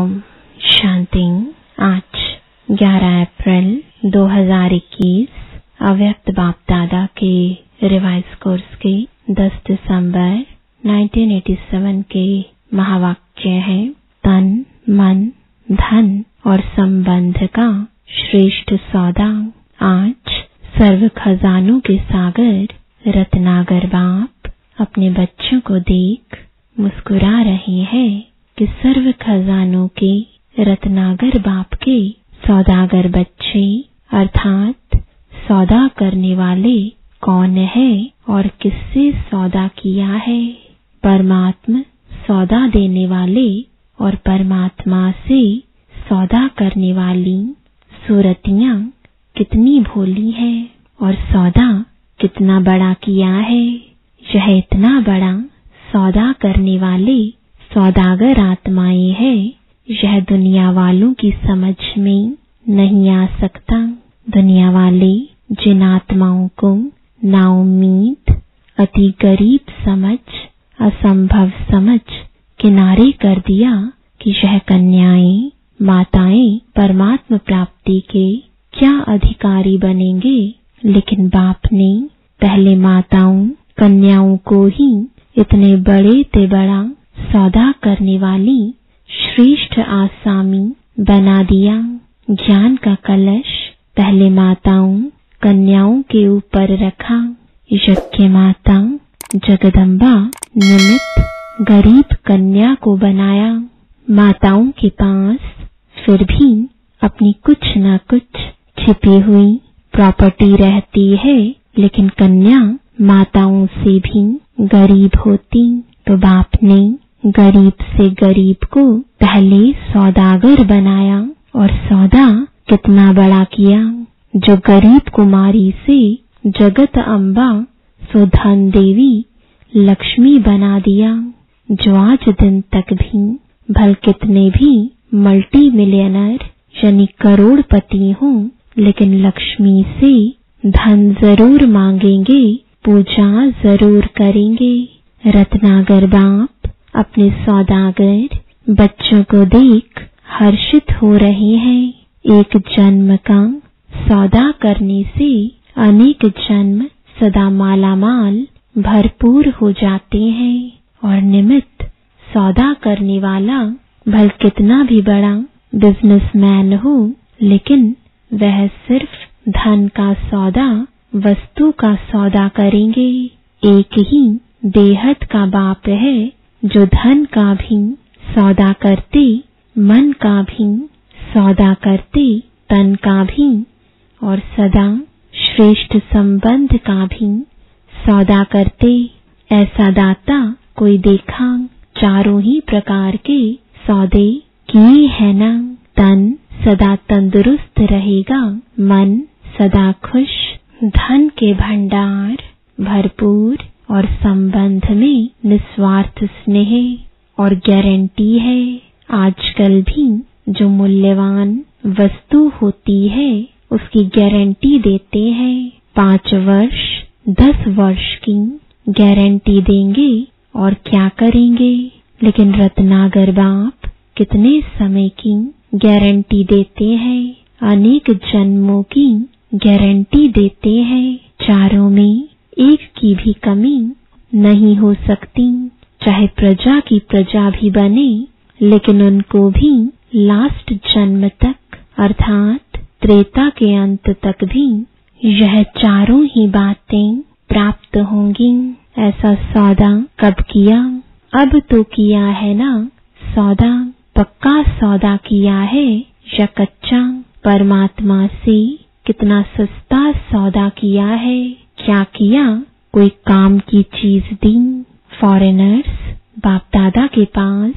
ओम शांति। आज 11 अप्रैल 2021 अव्यक्त बाप दादा के रिवाइज कोर्स के 10 दिसंबर 1987 के महावाक्य है, तन मन धन और संबंध का श्रेष्ठ सौदा। आज सर्व खजानों के सागर रत्नागर बाप अपने बच्चों को देख मुस्कुरा रहे हैं कि सर्व खजानों के रत्नागर बाप के सौदागर बच्चे अर्थात सौदा करने वाले कौन है और किससे सौदा किया है। परमात्मा सौदा देने वाले और परमात्मा से सौदा करने वाली सूरतियां कितनी भोली है और सौदा कितना बड़ा किया है। यह इतना बड़ा सौदा करने वाले सौदागर आत्माएं है, यह दुनिया वालों की समझ में नहीं आ सकता। दुनिया वाले जिन आत्माओं को नाउम्मीद, अति गरीब समझ, असंभव समझ किनारे कर दिया कि यह कन्याएं माताएं परमात्मा प्राप्ति के क्या अधिकारी बनेंगे, लेकिन बाप ने पहले माताओं कन्याओं को ही इतने बड़े ते बड़ा सौदा करने वाली श्रेष्ठ आसामी बना दिया। ज्ञान का कलश पहले माताओं कन्याओं के ऊपर रखा। यज्ञ माता जगदम्बा निमित्त गरीब कन्या को बनाया। माताओं के पास फिर भी अपनी कुछ न कुछ छिपी हुई प्रॉपर्टी रहती है, लेकिन कन्या माताओं से भी गरीब होती। तो बाप ने गरीब से गरीब को पहले सौदागर बनाया और सौदा कितना बड़ा किया। जो गरीब कुमारी से जगत अम्बा सो धन देवी लक्ष्मी बना दिया। जो आज दिन तक भी भल कितने भी मल्टी मिलियनर यानी करोड़पति हों, लेकिन लक्ष्मी से धन जरूर मांगेंगे, पूजा जरूर करेंगे। रत्नागर बाप अपने सौदागर बच्चों को देख हर्षित हो रहे हैं। एक जन्म का सौदा करने से अनेक जन्म सदा मालामाल भरपूर हो जाते हैं। और निमित्त सौदा करने वाला भल कितना भी बड़ा बिजनेसमैन हो, लेकिन वह सिर्फ धन का सौदा, वस्तु का सौदा करेंगे। एक ही बेहद का बाप है जो धन का भी सौदा करते, मन का भी सौदा करते, तन का भी और सदा श्रेष्ठ संबंध का भी सौदा करते। ऐसा दाता कोई देखा। चारों ही प्रकार के सौदे किए हैं ना। तन सदा तंदुरुस्त रहेगा, मन सदा खुश, धन के भंडार भरपूर और संबंध में निस्वार्थ स्नेह और गारंटी है। आजकल भी जो मूल्यवान वस्तु होती है उसकी गारंटी देते हैं। 5 वर्ष 10 वर्ष की गारंटी देंगे और क्या करेंगे। लेकिन रत्नागर बाप कितने समय की गारंटी देते हैं, अनेक जन्मों की गारंटी देते हैं। चारों में एक की भी कमी नहीं हो सकती। चाहे प्रजा की प्रजा भी बने, लेकिन उनको भी लास्ट जन्म तक अर्थात त्रेता के अंत तक भी यह चारों ही बातें प्राप्त होंगी। ऐसा सौदा कब किया? अब तो किया है ना सौदा। पक्का सौदा किया है या कच्चा? परमात्मा से कितना सस्ता सौदा किया है। क्या किया? कोई काम की चीज दी। फॉरेनर्स बाप दादा के पास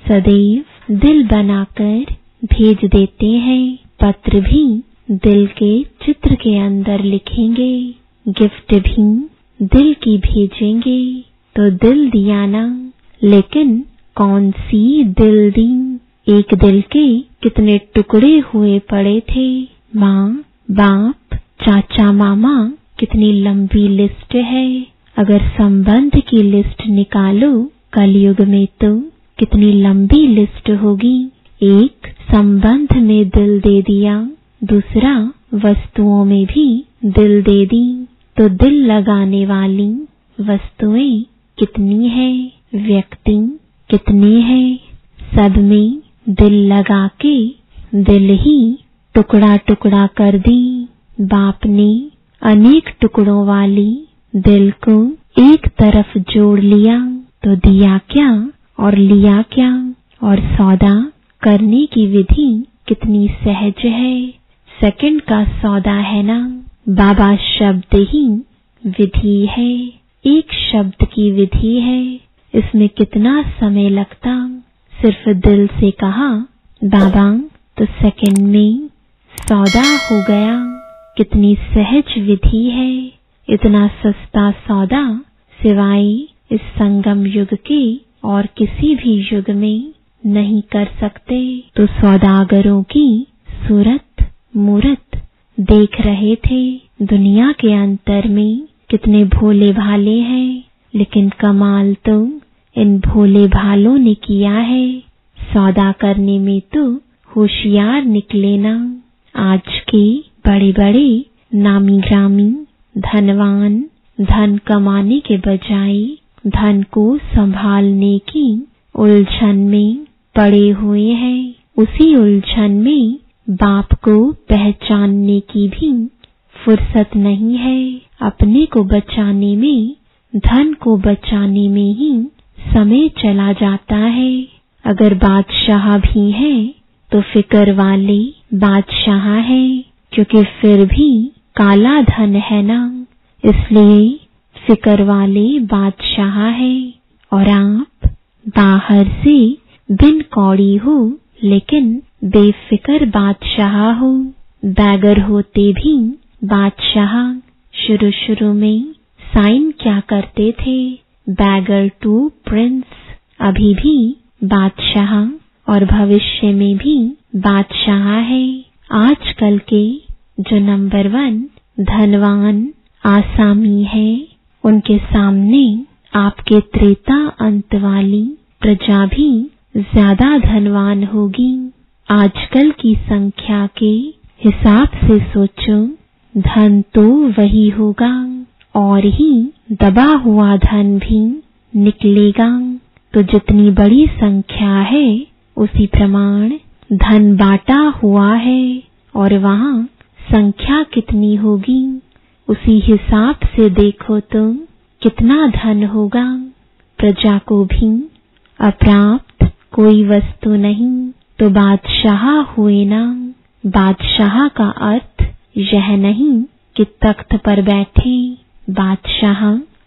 सदैव दिल बनाकर भेज देते हैं। पत्र भी दिल के चित्र के अंदर लिखेंगे, गिफ्ट भी दिल की भेजेंगे। तो दिल दिया ना, लेकिन कौन सी दिल दी? एक दिल के कितने टुकड़े हुए पड़े थे। माँ बाप चाचा मामा कितनी लंबी लिस्ट है। अगर संबंध की लिस्ट निकालो कलयुग में तो कितनी लंबी लिस्ट होगी। एक संबंध में दिल दे दिया, दूसरा वस्तुओं में भी दिल दे दी, तो दिल लगाने वाली वस्तुएं कितनी है, व्यक्ति कितने हैं। सब में दिल लगा के दिल ही टुकड़ा टुकड़ा कर दी। बाप ने अनेक टुकड़ों वाली दिल को एक तरफ जोड़ लिया, तो दिया क्या और लिया क्या, और सौदा करने की विधि कितनी सहज है। सेकंड का सौदा है ना। बाबा शब्द ही विधि है, एक शब्द की विधि है। इसमें कितना समय लगता, सिर्फ दिल से कहा बाबा तो सेकंड में सौदा हो गया। कितनी सहज विधि है। इतना सस्ता सौदा सिवाय इस संगम युग के और किसी भी युग में नहीं कर सकते। तो सौदागरों की सूरत मूरत देख रहे थे। दुनिया के अंतर में कितने भोले भाले हैं, लेकिन कमाल तो इन भोले भालों ने किया है। सौदा करने में तो होशियार निकले ना। आज के बड़े बड़े नामी ग्रामी धनवान धन कमाने के बजाय धन को संभालने की उलझन में पड़े हुए हैं। उसी उलझन में बाप को पहचानने की भी फुर्सत नहीं है। अपने को बचाने में, धन को बचाने में ही समय चला जाता है। अगर बादशाह भी हैं तो फिक्र वाले बादशाह हैं, क्योंकि फिर भी काला धन है ना, इसलिए फिक्र वाले बादशाह है। और आप बाहर से बिन कौड़ी हो, लेकिन बेफिक्र बादशाह हो। बैगर होते भी बादशाह शुरू शुरू में साइन क्या करते थे, बैगर टू प्रिंस। अभी भी बादशाह और भविष्य में भी बादशाह है। आजकल के जो नंबर 1 धनवान आसामी है, उनके सामने आपके त्रेता अंत वाली प्रजा भी ज्यादा धनवान होगी। आजकल की संख्या के हिसाब से सोचो, धन तो वही होगा और ही दबा हुआ धन भी निकलेगा। तो जितनी बड़ी संख्या है उसी प्रमाण धन बांटा हुआ है, और वहां संख्या कितनी होगी उसी हिसाब से देखो तो कितना धन होगा। प्रजा को भी अप्राप्त कोई वस्तु नहीं, तो बादशाह हुए ना। बादशाह का अर्थ यह नहीं कि तख्त पर बैठे। बादशाह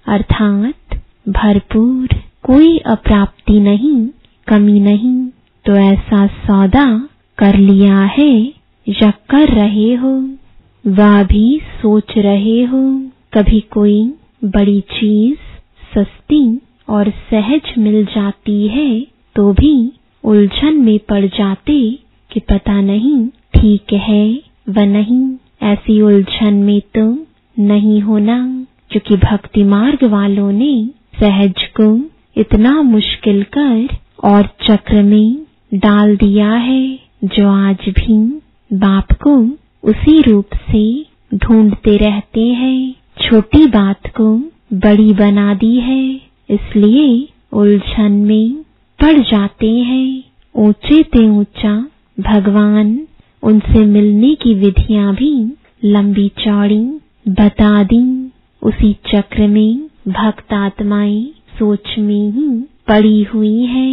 अर्थात भरपूर, कोई अप्राप्ति नहीं, कमी नहीं। तो ऐसा सौदा कर लिया है या कर रहे हो, वह भी सोच रहे हो। कभी कोई बड़ी चीज सस्ती और सहज मिल जाती है तो भी उलझन में पड़ जाते कि पता नहीं ठीक है व नहीं। ऐसी उलझन में तो नहीं होना, क्योंकि भक्ति मार्ग वालों ने सहज को इतना मुश्किल कर और चक्र में डाल दिया है, जो आज भी बाप को उसी रूप से ढूंढते रहते हैं। छोटी बात को बड़ी बना दी है, इसलिए उलझन में पड़ जाते हैं। ऊंचे ते ऊंचा भगवान उनसे मिलने की विधियां भी लंबी चौड़ी बता दी। उसी चक्र में भक्त आत्माएं सोच में ही पड़ी हुई है।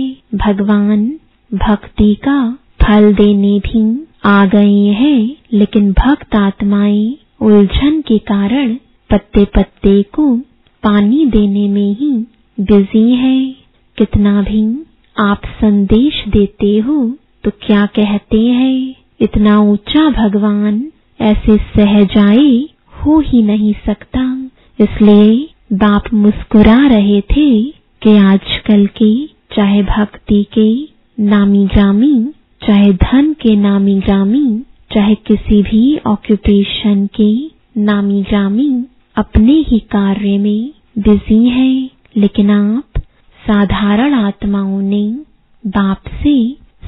भगवान भक्ति का फल देने भी आ गए हैं, लेकिन भक्त आत्माएं उलझन के कारण पत्ते पत्ते को पानी देने में ही बिजी है। कितना भी आप संदेश देते हो तो क्या कहते हैं, इतना ऊंचा भगवान ऐसे सहजाए हो ही नहीं सकता। इसलिए बाप मुस्कुरा रहे थे कि आजकल के चाहे भक्ति के नामी ग्रामी, चाहे धन के नामी ग्रामी, चाहे किसी भी ऑक्यूपेशन के नामी ग्रामी अपने ही कार्य में बिजी हैं, लेकिन आप साधारण आत्माओं ने बाप से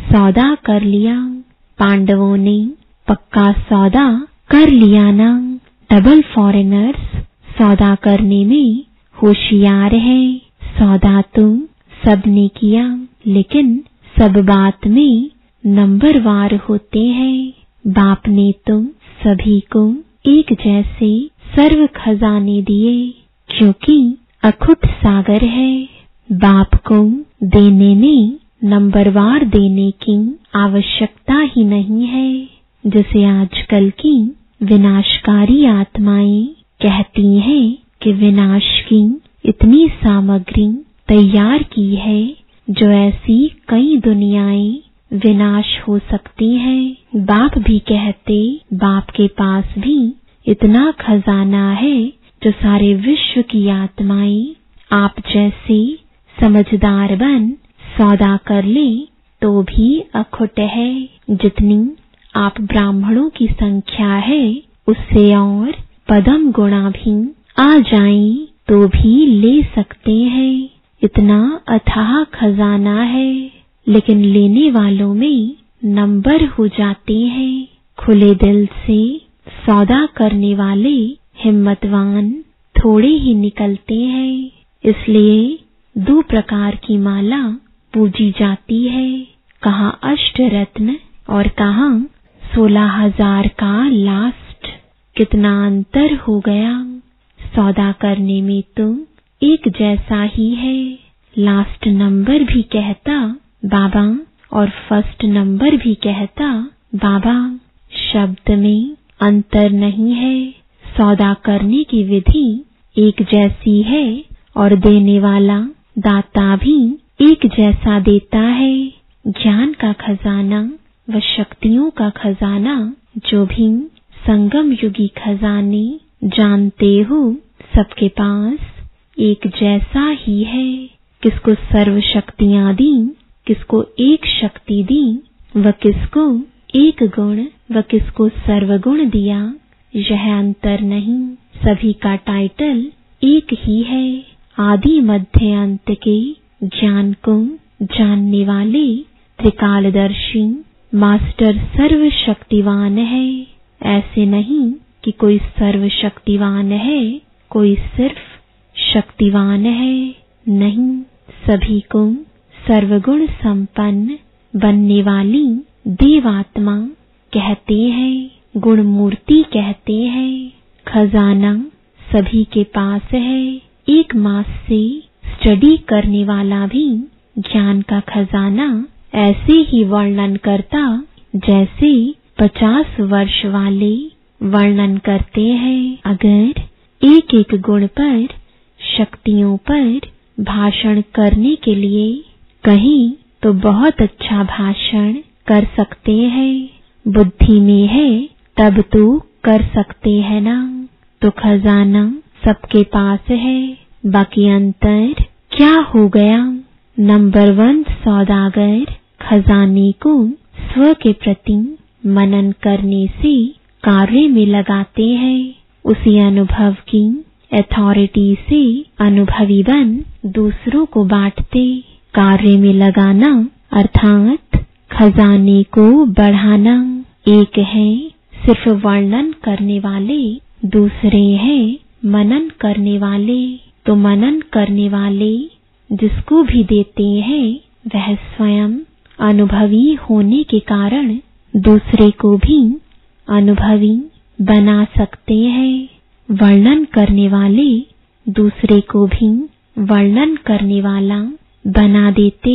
सौदा कर लिया। पांडवों ने पक्का सौदा कर लिया ना। डबल फॉरेनर्स सौदा करने में होशियार है। सौदा तो सबने किया, लेकिन सब बात में नंबरवार होते हैं। बाप ने तो सभी को एक जैसे सर्व खजाने दिए, क्योंकि अखुट सागर है। बाप को देने में नंबरवार देने की आवश्यकता ही नहीं है। जैसे आजकल की विनाशकारी आत्माएं कहती हैं कि विनाश की इतनी सामग्री तैयार की है, जो ऐसी कई दुनियाएं विनाश हो सकती हैं। बाप भी कहते, बाप के पास भी इतना खजाना है जो सारे विश्व की आत्माएं आप जैसे समझदार बन सौदा कर ले तो भी अखुट है। जितनी आप ब्राह्मणों की संख्या है, उससे और पदम गुणा भी आ जाएं तो भी ले सकते हैं। इतना अथाह खजाना है, लेकिन लेने वालों में नंबर हो जाते हैं। खुले दिल से सौदा करने वाले हिम्मतवान थोड़े ही निकलते हैं। इसलिए 2 प्रकार की माला पूजी जाती है, कहाँ अष्टरत्न और कहाँ 16,000 का लास्ट। कितना अंतर हो गया। सौदा करने में तो एक जैसा ही है। लास्ट नंबर भी कहता बाबा और फर्स्ट नंबर भी कहता बाबा। शब्द में अंतर नहीं है। सौदा करने की विधि एक जैसी है और देने वाला दाता भी एक जैसा देता है। ज्ञान का खजाना व शक्तियों का खजाना, जो भी संगम युगी खजाने जानते हो, सबके पास एक जैसा ही है। किसको सर्व शक्तियां दी, किसको एक शक्ति दी, व किसको एक गुण व किसको सर्वगुण दिया, यह अंतर नहीं। सभी का टाइटल एक ही है। आदि मध्य अंत के ज्ञान को जानने वाले त्रिकालदर्शी मास्टर सर्वशक्तिवान है। ऐसे नहीं कि कोई सर्वशक्तिवान है, कोई सिर्फ शक्तिवान है। नहीं, सभी को सर्वगुण संपन्न बनने वाली देवात्मा कहते हैं, गुण मूर्ति कहते हैं। खजाना सभी के पास है। 1 मास से स्टडी करने वाला भी ज्ञान का खजाना ऐसे ही वर्णन करता जैसे 50 वर्ष वाले वर्णन करते हैं। अगर एक एक गुण पर, शक्तियों पर भाषण करने के लिए कहीं तो बहुत अच्छा भाषण कर सकते हैं। बुद्धि में है तब तो कर सकते हैं ना। तो खजाना सबके पास है, बाकी अंतर क्या हो गया। नंबर 1 सौदागर खजाने को स्व के प्रति मनन करने से कार्य में लगाते हैं। उसी अनुभव की अथॉरिटी से अनुभवी बन दूसरों को बांटते। कार्य में लगाना अर्थात खजाने को बढ़ाना। एक है सिर्फ वर्णन करने वाले, दूसरे हैं मनन करने वाले। तो मनन करने वाले जिसको भी देते हैं, वह स्वयं अनुभवी होने के कारण दूसरे को भी अनुभवी बना सकते हैं। वर्णन करने वाले दूसरे को भी वर्णन करने वाला बना देते।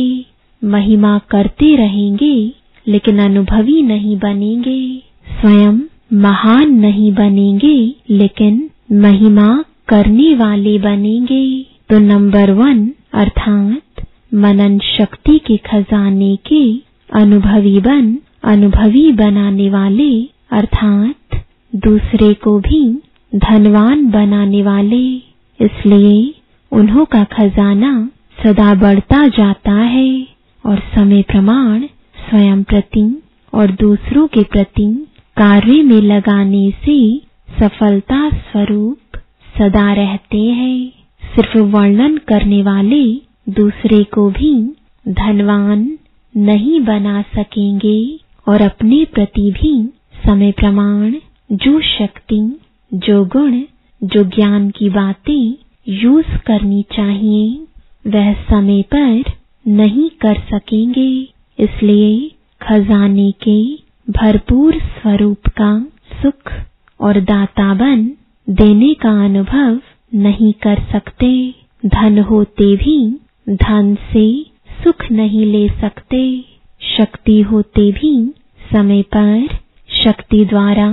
महिमा करते रहेंगे लेकिन अनुभवी नहीं बनेंगे। स्वयं महान नहीं बनेंगे लेकिन महिमा करने वाले बनेंगे। तो नंबर 1 अर्थात मनन शक्ति के खजाने के अनुभवी बन अनुभवी बनाने वाले, अर्थात दूसरे को भी धनवान बनाने वाले। इसलिए उन्हों का खजाना सदा बढ़ता जाता है और समय प्रमाण स्वयं प्रति और दूसरों के प्रति कार्य में लगाने से सफलता स्वरूप सदा रहते हैं। सिर्फ वर्णन करने वाले दूसरे को भी धनवान नहीं बना सकेंगे और अपने प्रति भी समय प्रमाण जो शक्ति, जो गुण, जो ज्ञान की बातें यूज करनी चाहिए वह समय पर नहीं कर सकेंगे। इसलिए खजाने के भरपूर स्वरूप का सुख और दाताबन देने का अनुभव नहीं कर सकते। धन होते भी धन से सुख नहीं ले सकते। शक्ति होते भी समय पर शक्ति द्वारा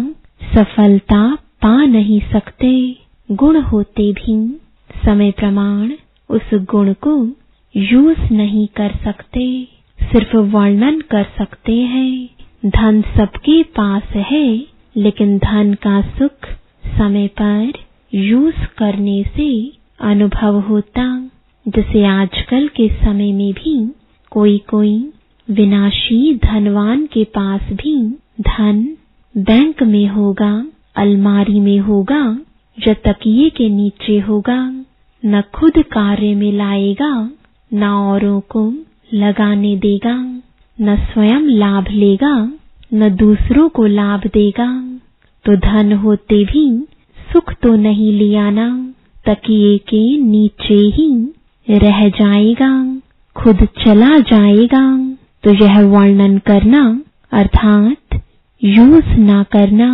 सफलता पा नहीं सकते। गुण होते भी समय प्रमाण उस गुण को यूज नहीं कर सकते, सिर्फ वर्णन कर सकते हैं। धन सबके पास है, लेकिन धन का सुख समय पर यूज करने से अनुभव होता। जैसे आजकल के समय में भी कोई विनाशी धनवान के पास भी धन बैंक में होगा, अलमारी में होगा या तकिए के नीचे होगा। न खुद कार्य में लाएगा, न औरों को लगाने देगा, न स्वयं लाभ लेगा, न दूसरों को लाभ देगा। तो धन होते भी सुख तो नहीं ले आना, तकिए के नीचे ही रह जाएगा, खुद चला जाएगा। तो यह वर्णन करना अर्थात यूज ना करना,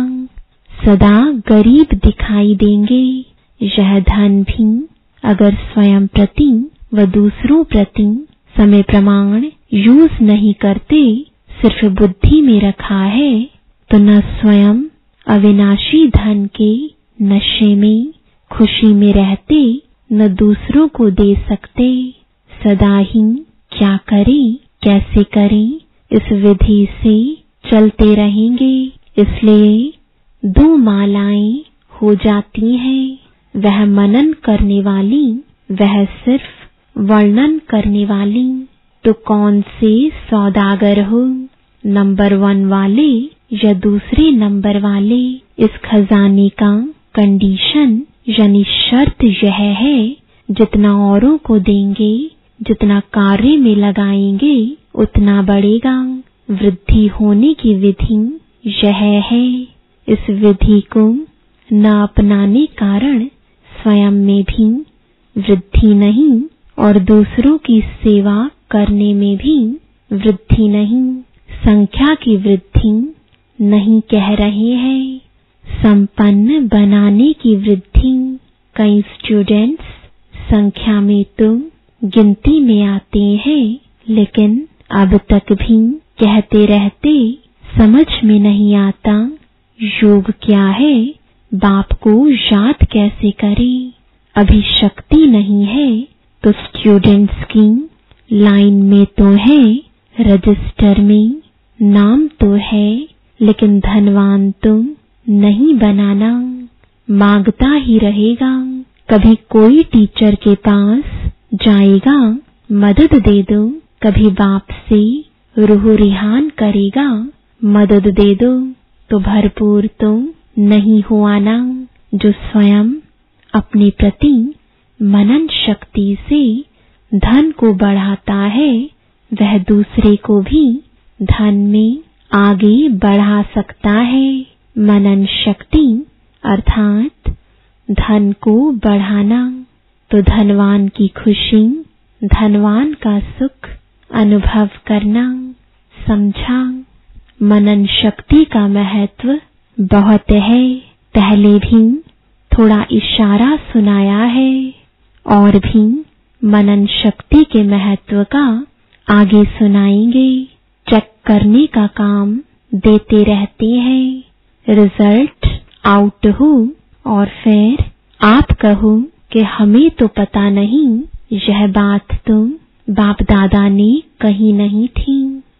सदा गरीब दिखाई देंगे। यह धन भी अगर स्वयं प्रति व दूसरों प्रति समय प्रमाण यूज नहीं करते, सिर्फ बुद्धि में रखा है, तो न स्वयं अविनाशी धन के नशे में खुशी में रहते, न दूसरों को दे सकते। सदा ही क्या करें, कैसे करें, इस विधि से चलते रहेंगे। इसलिए दो मालाएं हो जाती हैं, वह मनन करने वाली, वह सिर्फ वर्णन करने वाली। तो कौन से सौदागर हो, नंबर 1 वाले या दूसरे नंबर वाले? इस खजाने का कंडीशन यानी शर्त यह है, जितना औरों को देंगे, जितना कार्य में लगाएंगे, उतना बढ़ेगा। वृद्धि होने की विधि यह है। इस विधि को न अपनाने कारण स्वयं में भी वृद्धि नहीं और दूसरों की सेवा करने में भी वृद्धि नहीं। संख्या की वृद्धि नहीं कह रहे हैं, संपन्न बनाने की वृद्धि। कई स्टूडेंट्स संख्या में तो गिनती में आते हैं, लेकिन अब तक भी कहते रहते समझ में नहीं आता योग क्या है, बाप को याद कैसे करें। अभी शक्ति नहीं है तो स्टूडेंट्स की लाइन में तो है, रजिस्टर में नाम तो है, लेकिन धनवान तो नहीं बनाना, मांगता ही रहेगा। कभी कोई टीचर के पास जाएगा, मदद दे दो, कभी बाप से रूह रिहान करेगा, मदद दे दो, तो भरपूर तो नहीं हो आना। जो स्वयं अपने प्रति मनन शक्ति से धन को बढ़ाता है, वह दूसरे को भी धन में आगे बढ़ा सकता है। मनन शक्ति अर्थात धन को बढ़ाना। तो धनवान की खुशी, धनवान का सुख अनुभव करना। समझा? मनन शक्ति का महत्व बहुत है। पहले भी थोड़ा इशारा सुनाया है और भी मनन शक्ति के महत्व का आगे सुनाएंगे। चेक करने का काम देते रहते हैं, रिजल्ट आउट हो और फिर आप कहो कि हमें तो पता नहीं, यह बात तो बाप दादा ने कही नहीं थी,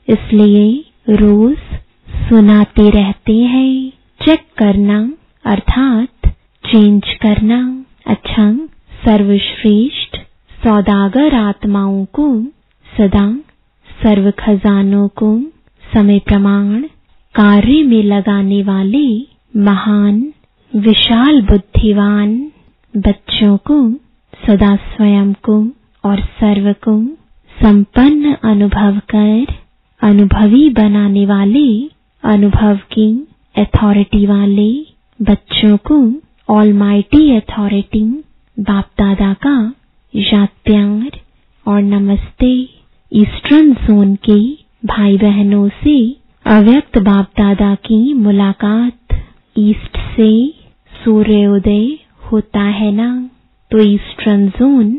इसलिए रोज सुनाते रहते हैं। चेक करना अर्थात चेंज करना। अच्छा, सर्वश्रेष्ठ सौदागर आत्माओं को सदा सर्व खजानों को समय प्रमाण कार्य में लगाने वाले महान विशाल बुद्धिवान बच्चों को सदा स्वयं को और सर्व को संपन्न अनुभव कर अनुभवी बनाने वाले, अनुभव की अथॉरिटी वाले बच्चों को ऑलमाइटी अथॉरिटी बाप दादा का याद प्यार और नमस्ते। ईस्टर्न जोन के भाई बहनों से अव्यक्त बाप दादा की मुलाकात। ईस्ट से सूर्योदय होता है ना, तो ईस्टर्न जोन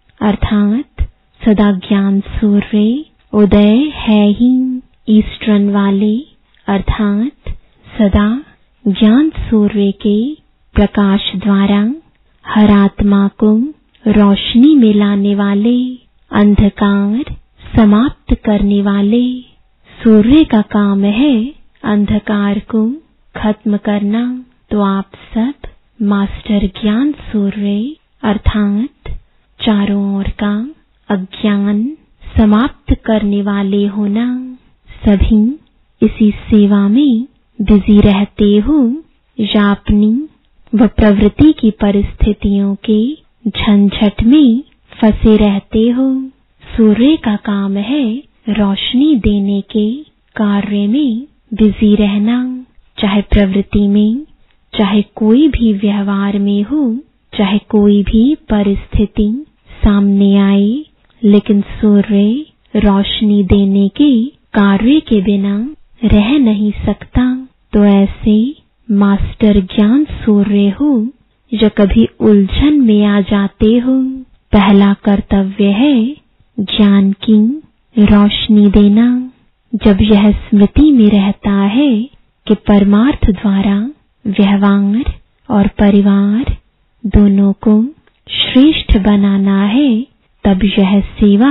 अर्थात सदा ज्ञान सूर्य उदय है ही। ईस्टर्न वाले अर्थात सदा ज्ञान सूर्य के प्रकाश द्वारा हर आत्मा को रोशनी में लाने वाले, अंधकार समाप्त करने वाले। सूर्य का काम है अंधकार को खत्म करना, तो आप सब मास्टर ज्ञान सूर्य अर्थात चारों ओर का अज्ञान समाप्त करने वाले होना। सभी इसी सेवा में बिजी रहते हो या अपनी व प्रवृत्ति की परिस्थितियों के झंझट में फंसे रहते हो। सूर्य का काम है रोशनी देने के कार्य में बिजी रहना, चाहे प्रवृत्ति में, चाहे कोई भी व्यवहार में हो, चाहे कोई भी परिस्थिति सामने आए, लेकिन सूर्य रोशनी देने के कार्य के बिना रह नहीं सकता। तो ऐसे मास्टर ज्ञान सूर्य हो जो कभी उलझन में आ जाते हो। पहला कर्तव्य है ज्ञान की रोशनी देना। जब यह स्मृति में रहता है कि परमार्थ द्वारा व्यवहार और परिवार दोनों को श्रेष्ठ बनाना है, तब यह सेवा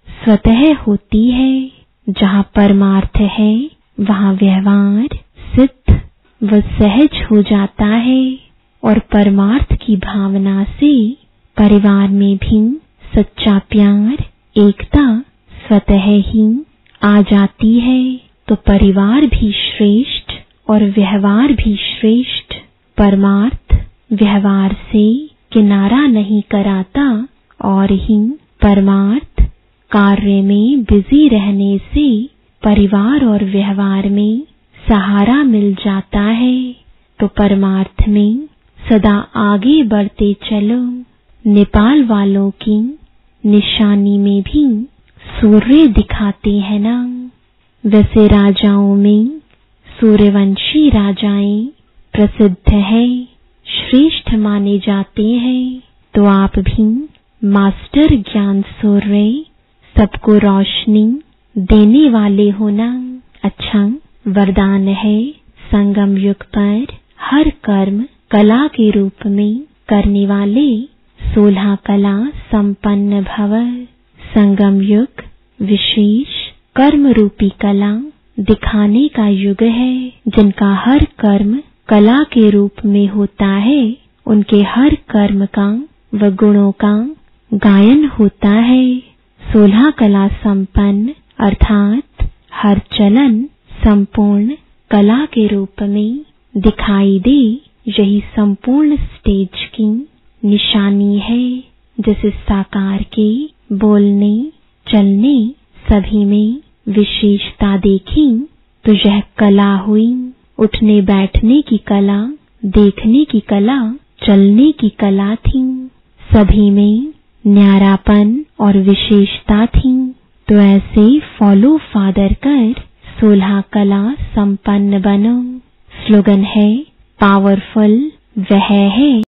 स्वतः होती है। जहाँ परमार्थ है वहाँ व्यवहार सिद्ध व सहज हो जाता है, और परमार्थ की भावना से परिवार में भी सच्चा प्यार, एकता स्वतः ही आ जाती है। तो परिवार भी श्रेष्ठ और व्यवहार भी श्रेष्ठ। परमार्थ व्यवहार से किनारा नहीं कराता, और ही परमार्थ कार्य में बिजी रहने से परिवार और व्यवहार में सहारा मिल जाता है। तो परमार्थ में सदा आगे बढ़ते चलो। नेपाल वालों की निशानी में भी सूर्य दिखाते हैं ना। वैसे राजाओं में सूर्यवंशी राजाएं प्रसिद्ध है, श्रेष्ठ माने जाते हैं। तो आप भी मास्टर ज्ञान सूर्य सबको रोशनी देने वाले होना। अच्छा वरदान है संगम युग पर हर कर्म कला के रूप में करने वाले 16 कला संपन्न भव। संगम युग विशेष कर्म रूपी कला दिखाने का युग है। जिनका हर कर्म कला के रूप में होता है, उनके हर कर्म का व गुणों का गायन होता है। 16 कला संपन्न अर्थात हर चलन संपूर्ण कला के रूप में दिखाई दे, यही संपूर्ण स्टेज की निशानी है। जैसे साकार के बोलने चलने सभी में विशेषता देखी, तो यह कला हुई। उठने बैठने की कला, देखने की कला, चलने की कला थी। सभी में न्यारापन और विशेषता थी। तो ऐसे फॉलो फादर कर 16 कला संपन्न बनो। स्लोगन है पावरफुल वह है